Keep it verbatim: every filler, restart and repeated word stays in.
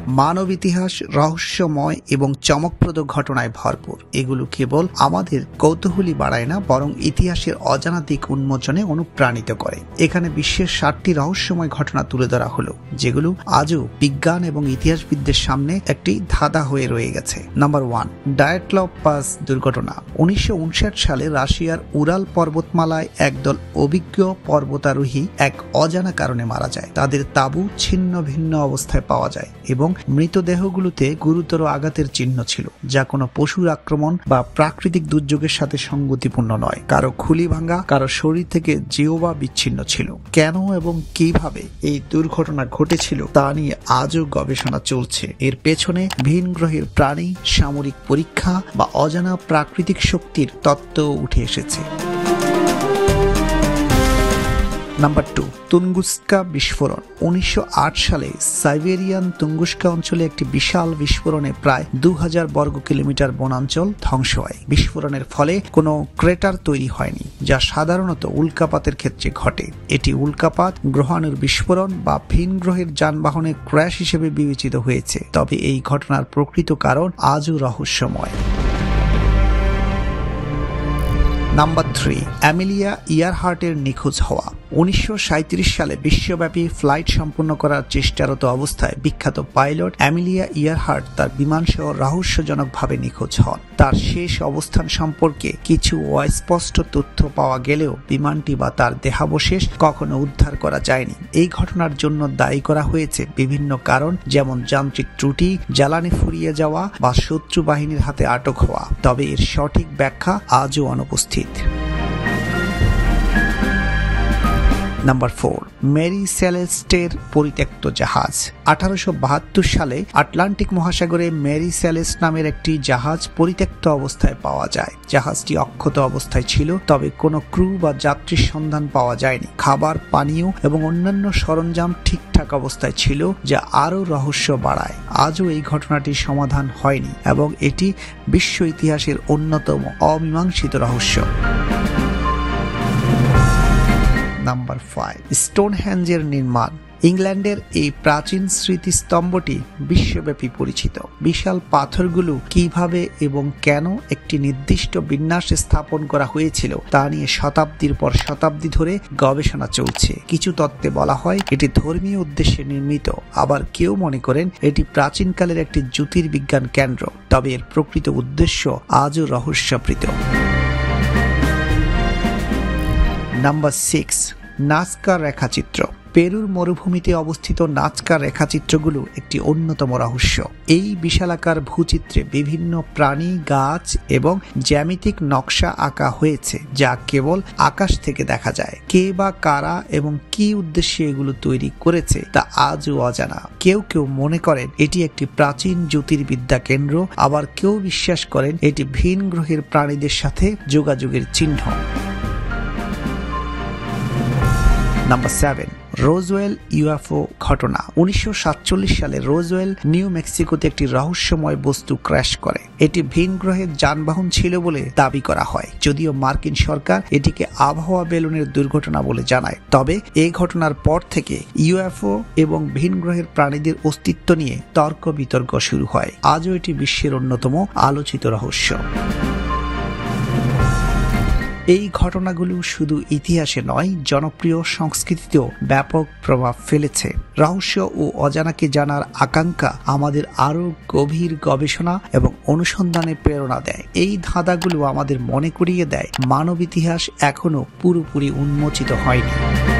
মানব ইতিহাস রহস্যময় এবং চমকপ্রদ ঘটনায় ভরপুর। এগুলো কেবল আমাদের কৌতূহলী বাড়ায় না, বরং ইতিহাসের অজানা দিক উন্মোচনে অনুপ্রাণিত করে। এখানে বিশ্বের ষাটটি রহস্যময় ঘটনা তুলে ধরা হলো, যেগুলো আজও বিজ্ঞান এবং ইতিহাসবিদদের সামনে একটি ধাঁধা হয়ে রয়ে গেছে। নাম্বার ওয়ান, ডায়েটলভ পাস দুর্ঘটনা। উনিশশো উনষাট সালে রাশিয়ার উরাল পর্বতমালায় একদল অভিজ্ঞ পর্বতারোহী এক অজানা কারণে মারা যায়। তাদের তাঁবু ছিন্ন ভিন্ন অবস্থায় পাওয়া যায় এবং মৃতদেহগুলোতে গুরুতর আঘাতের চিহ্ন ছিল, যা কোনো পশুর আক্রমণ বা প্রাকৃতিক দুর্যোগের সাথে সঙ্গতিপূর্ণ নয়। কারো খুলি ভাঙা, কারো শরীর থেকে জিহ্বা বিচ্ছিন্ন ছিল। কেন এবং কিভাবে এই দুর্ঘটনা ঘটেছিল তা নিয়ে আজও গবেষণা চলছে। এর পেছনে ভিন গ্রহের প্রাণী, সামরিক পরীক্ষা বা অজানা প্রাকৃতিক শক্তির তত্ত্ব উঠে এসেছে। নাম্বার টু, তুঙ্গুস্কা বিস্ফোরণ। উনিশশো আট সালে সাইবেরিয়ান তুঙ্গুস্কা অঞ্চলে একটি বিশাল বিস্ফোরণে প্রায় দু হাজার বর্গ কিলোমিটার বনাঞ্চল ধ্বংস হয়। বিস্ফোরণের ফলে কোনো ক্রেটার তৈরি হয়নি, যা সাধারণত উল্কাপাতের ক্ষেত্রে ঘটে। এটি উল্কাপাত, গ্রহাণুর বিস্ফোরণ বা ভিন গ্রহের যানবাহনের ক্র্যাশ হিসেবে বিবেচিত হয়েছে, তবে এই ঘটনার প্রকৃত কারণ আজও রহস্যময়। নাম্বার থ্রি, অ্যামেলিয়া ইয়ারহার্টের নিখোঁজ হওয়া। উনিশশো সাঁইত্রিশ সালে বিশ্বব্যাপী ফ্লাইট সম্পন্ন করার চেষ্টারত অবস্থায় বিখ্যাত পাইলট অ্যামেলিয়া ইয়ারহার্ট তার বিমানসহ রহস্যজনকভাবে নিখোঁজ হন। তার শেষ অবস্থান সম্পর্কে কিছু অস্পষ্ট তথ্য পাওয়া গেলেও বিমানটি বা তার দেহাবশেষ কখনো উদ্ধার করা যায়নি। এই ঘটনার জন্য দায়ী করা হয়েছে বিভিন্ন কারণ, যেমন যান্ত্রিক ত্রুটি, জ্বালানি ফুরিয়ে যাওয়া বা শত্রু বাহিনীর হাতে আটক হওয়া, তবে এর সঠিক ব্যাখ্যা আজও অনুপস্থিত। নাম্বার ফোর, মেরি সেলেস্টের পরিত্যক্ত জাহাজ। আঠারোশো বাহাত্তর সালে আটলান্টিক মহাসাগরে মেরি সেলেস্ট নামের একটি জাহাজ পরিত্যক্ত অবস্থায় পাওয়া যায়। জাহাজটি অক্ষত অবস্থায় ছিল, তবে কোনো ক্রু বা যাত্রীর সন্ধান পাওয়া যায়নি। খাবার, পানীয় এবং অন্যান্য সরঞ্জাম ঠিকঠাক অবস্থায় ছিল, যা আরও রহস্য বাড়ায়। আজও এই ঘটনাটির সমাধান হয়নি এবং এটি বিশ্ব ইতিহাসের অন্যতম অমীমাংসিত রহস্য। নাম্বার ফাইভ, স্টোনহেঞ্জের নির্মাণ। ইংল্যান্ডের এই প্রাচীন স্মৃতিস্তম্ভটি বিশ্বব্যাপী পরিচিত। বিশাল পাথরগুলো কিভাবে এবং কেন একটি নির্দিষ্ট বিন্যাসে স্থাপন করা হয়েছিল তা নিয়ে শতাব্দীর পর শতাব্দী ধরে গবেষণা চলছে। কিছু তত্ত্বে বলা হয় এটি ধর্মীয় উদ্দেশ্যে নির্মিত, আবার কেউ মনে করেন এটি প্রাচীনকালের একটি জ্যোতির্বিজ্ঞান কেন্দ্র, তবে এর প্রকৃত উদ্দেশ্য আজও রহস্যাবৃত। নাম্বার সিক্স, নাজকা রেখাচিত্র। পেরুর মরুভূমিতে অবস্থিত নাজকা রেখাচিত্রগুলো একটি অন্যতম রহস্য। এই বিশালাকার ভূচিত্রে বিভিন্ন প্রাণী, গাছ এবং জ্যামিতিক নকশা আঁকা হয়েছে, যা কেবল আকাশ থেকে দেখা যায়। কে বা কারা এবং কি উদ্দেশ্যে এগুলো তৈরি করেছে তা আজও অজানা। কেউ কেউ মনে করেন এটি একটি প্রাচীন জ্যোতির্বিদ্যা কেন্দ্র, আবার কেউ বিশ্বাস করেন এটি ভিন গ্রহের প্রাণীদের সাথে যোগাযোগের চিহ্ন। নাম্বার সেভেন, রোজওয়েল ইউএফও ঘটনা। উনিশশো সাতচল্লিশ সালে রোজওয়েল নিউ মেক্সিকোতে একটি রহস্যময় বস্তু ক্র্যাশ করে। এটি ভিন গ্রহের যানবাহন ছিল বলে দাবি করা হয়, যদিও মার্কিন সরকার এটিকে আবহাওয়া বেলুনের দুর্ঘটনা বলে জানায়। তবে এই ঘটনার পর থেকে ইউএফও এবং ভিন গ্রহের প্রাণীদের অস্তিত্ব নিয়ে তর্ক বিতর্ক শুরু হয়। আজও এটি বিশ্বের অন্যতম আলোচিত রহস্য। এই ঘটনাগুলো শুধু ইতিহাসে নয়, জনপ্রিয় সংস্কৃতিতেও ব্যাপক প্রভাব ফেলেছে। রহস্য ও অজানাকে জানার আকাঙ্ক্ষা আমাদের আরও গভীর গবেষণা এবং অনুসন্ধানে প্রেরণা দেয়। এই ধাঁধাগুলো আমাদের মনে করিয়ে দেয় মানব ইতিহাস এখনো পুরোপুরি উন্মোচিত হয়নি।